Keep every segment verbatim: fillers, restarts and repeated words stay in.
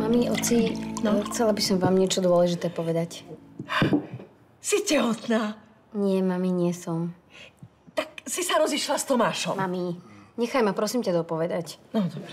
Mami, oci, no? Chcela by som vám niečo dôležité povedať. Si tehotná? Nie, mami, nie som. Tak si sa rozišla s Tomášom. Mami, nechaj ma prosím ťa dopovedať. No, dobre.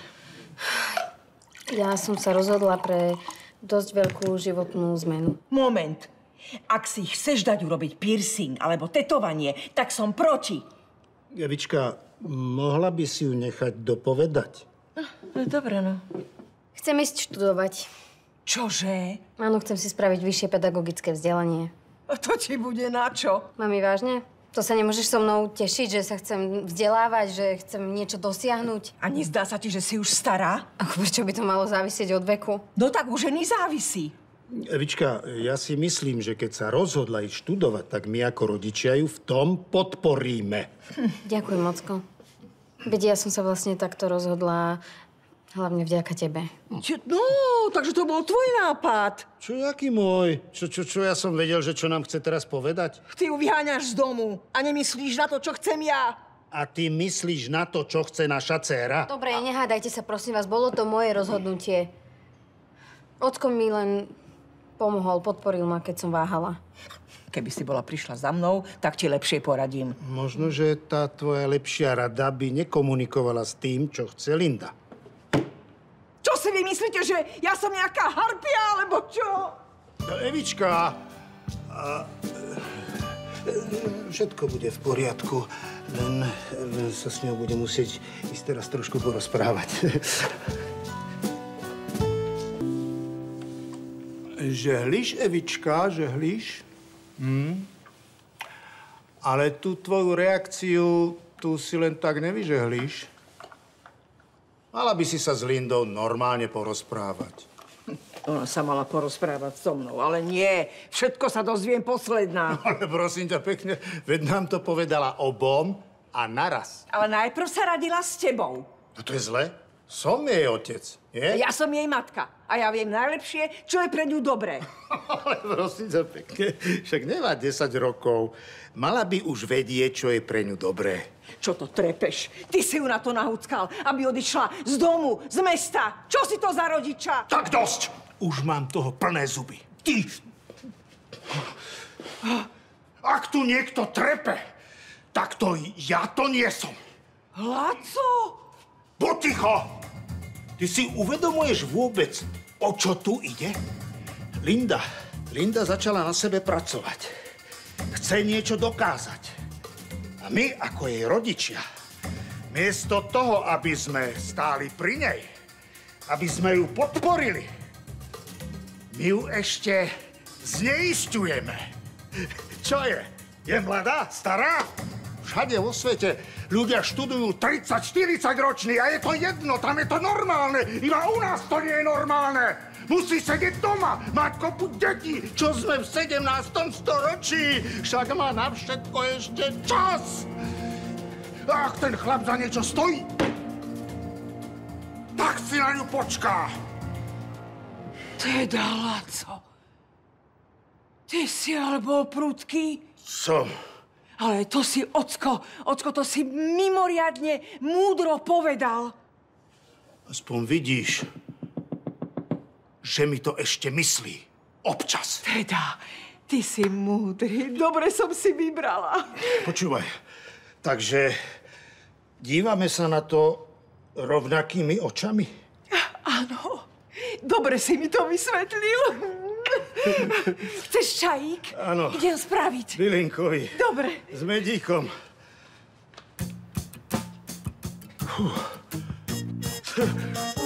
Ja som sa rozhodla pre dosť veľkú životnú zmenu. Moment. Ak si chceš dať urobiť piercing alebo tetovanie, tak som proti. Evička, mohla by si ju nechať dopovedať? No, no dobre, no. Chcem ísť študovať. Čože? Áno, chcem si spraviť vyššie pedagogické vzdelanie. A to ti bude na čo? Mami, vážne? To sa nemôžeš so mnou tešiť, že sa chcem vzdelávať, že chcem niečo dosiahnuť? A nezdá sa ti, že si už stará? Ako prečo by to malo závisieť od veku? No tak u ženy závisí. Evička, ja si myslím, že keď sa rozhodla ísť študovať, tak my ako rodičia ju v tom podporíme. Hm, ďakujem, Mocko. Veď ja som sa vlastne takto rozhodla hlavne vďaka tebe. No, takže to bol tvoj nápad. Čo, jaký môj? Čo, čo, čo ja som vedel, že čo nám chce teraz povedať? Ty ju vyháňaš z domu a nemyslíš na to, čo chcem ja. A ty myslíš na to, čo chce naša dcéra? Dobre, nehádajte sa, prosím vás. Bolo to moje rozhodnutie. Ocko mi len pomohol, podporil ma, keď som váhala. Keby si bola prišla za mnou, tak ti lepšie poradím. Možno, že tá tvoja lepšia rada by nekomunikovala s tým, čo chce Linda. Čo si vy myslíte, že ja som nejaká harpia, alebo čo? No, Evička, a, e, všetko bude v poriadku, len, len sa s ňou bude musieť ísť teraz trošku porozprávať. Žehliš, Evička, žehliš? Hm? Ale tú tvoju reakciu tu si len tak nevyžehlíš. Mala by si sa s Lindou normálne porozprávať. Ona sa mala porozprávať so mnou, ale nie. Všetko sa dozviem posledná. Ale prosím ťa pekne, veď nám to povedala obom a naraz. Ale najprv sa radila s tebou. No to je zle. Som jej otec, nie? Ja som jej matka. A ja viem najlepšie, čo je pre ňu dobré. Ale prosím ťa pekne, však nemá desať rokov. Mala by už vedieť, čo je pre ňu dobré. Čo to trepeš? Ty si ju na to nahúckal, aby odišla z domu, z mesta. Čo si to za rodiča? Tak dosť! Už mám toho plné zuby. Ty! Ak tu niekto trepe, tak to ja to nie som. Laco! Buď ticho! Ty si uvedomuješ vôbec, o čo tu ide? Linda, Linda začala na sebe pracovať. Chce niečo dokázať. A my, ako jej rodičia, miesto toho, aby sme stáli pri nej, aby sme ju podporili, my ju ešte zneisťujeme. Čo je? Je mladá? Stará? Všade vo svete ľudia študujú tridsať štyridsať roční a je to jedno, tam je to normálne. Iba u nás to nie je normálne. Musí sedieť doma, mať kopu detí, čo sme v sedemnástom storočí. Však má na všetko ešte čas. Ak ten chlap za niečo stojí, tak si na ňu počká. Teda, Laco, ty si ale bol prudký. Som. Ale to si, Ocko, Ocko, to si mimoriadne múdro povedal. Aspoň vidíš, že mi to ešte myslí. Občas. Teda, ty si múdry. Dobre som si vybrala. Počúvaj, takže dívame sa na to rovnakými očami? Áno. Dobre si mi to vysvetlil. Chceš čajík? Áno. Idem spraviť. Bylinkový. Dobre. S medíkom. Fú.